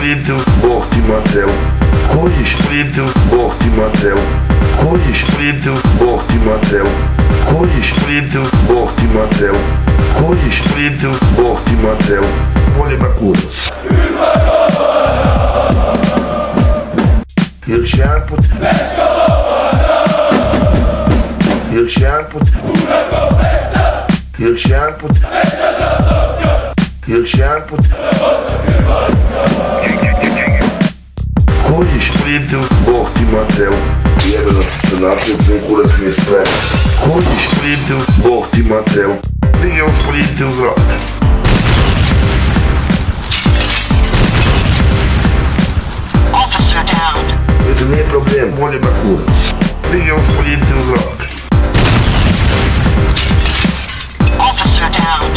Splitu, Bog ti Mateu. Kužiš Splitu, Bog ti Mateu. Kužiš Splitu, Bog ti Mateu. Kužiš Splitu, Bog ti Mateu. Kužiš Splitu, Bog ti Mateu. Boli me kurac. Još jedan put. Još jedan put. Još jedan put. Još jedan put. Kužiš Splitu, Bog ti Mateu. Jebeno si se napio, tvoj kurac mi je sve. Kužiš Splitu, Bog ti Mateu. Digao Splitu u zrak. Officer down. To nije problem, boli me kurac. Digao Splitu u zrak. Officer down.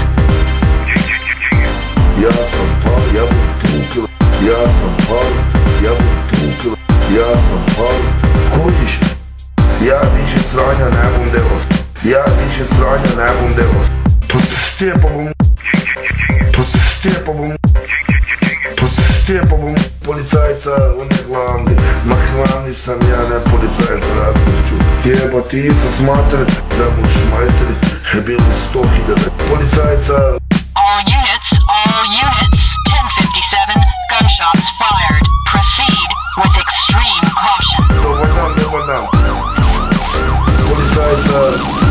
Ja sam pal, ja bih tukila. Ja sam pal, ja bih tukila. Ja sam pal, kužiš. Ja više sranja ne bom delao. Ja više sranja ne bom delao. Postijepo bom policajca, on je glavni. Ma glavni sam ja, ne policajac na različu. Jeba ti sam smatran da mu šmajseri je bilo 100.000 policajca. All units, 1057, gunshots fired. Proceed with extreme caution. Dobar dan. Policajca.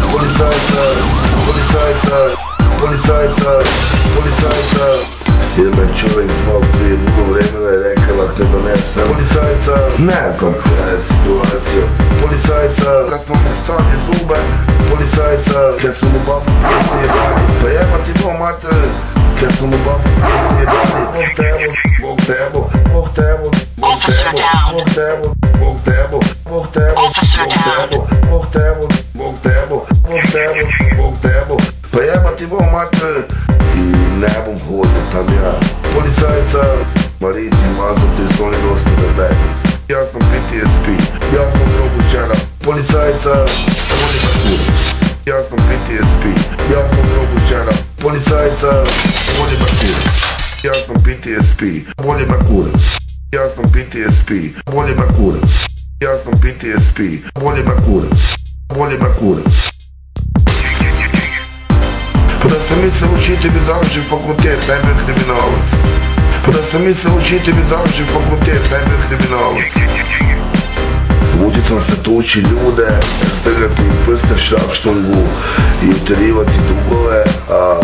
Jer me čovjek zvao prije dugo vremena i rekao te donesem. Policajca, ne znam koja je situacija. Policajca, kad smo mu stavili zube. Policajca, kad su mu babu pjesije bani. Pa jeba ti do mater, kad su mu babu pjesije bani. Bog tebo. Officer down. Pa jeba ti bo mater. I ne bom hodio tam ja. Policajca, Mariti, mazati, su oni dosta debeli. Ja sam PTSP, ja sam zrobučena. Policajca, boli me kurac. Ja sam PTSP, ja sam zrobučena. Policajca, boli me kurac. Ja sam PTSP, boli me kurac. Ja sam PTSP, boli me kurac. Ja sam PTSP, boli me kurac. Boli me kurac. Pa da sam mislio učiti bi završio fakultet, ne bi kriminalac. Pa da sam mislio učiti bi završio fakultet, ne bi kriminalac. Utjecam se tući ljude, strgati im prste šrapštungu i uterivati dugove, a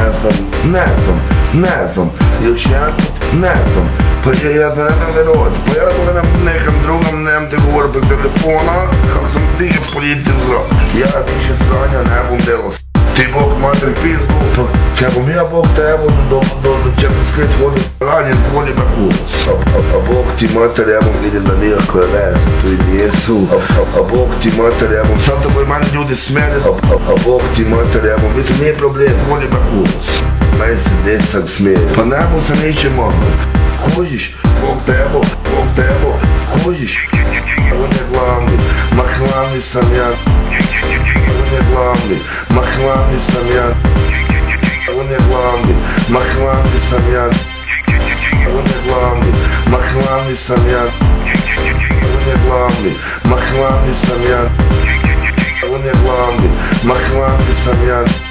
ne znam, još jedan put, ne znam. Pa ja ne znam verovat, pa ja gledam nekam drugom, nemam te govor prek telefona, kako sam digao policiju u zrak. Ja više sranja ne bom delao. Ti Bog mater pizdu, pa kad bom ja Bog tebo do 4 vodu ranjen, boli me kurac. A Bog ti mater, ja bom vidim da nikakve veze tu i nijesu. A Bog ti mater, ja bom, sad to boji mani ljudi smeli. A Bog ti mater, ja bom, mislim nije problem, boli me kurac. Meni se desak smije, pa ne bom se ničem mogao. Kužiš, Bog tebo, kužiš. On je glavni, ma glavni sam ja. On je glavni, ma glavni sam ja. On je glavni, ma glavni sam ja. On je glavni, ma glavni sam ja. On je glavni, ma glavni sam ja. On je glavni, ma glavni sam ja.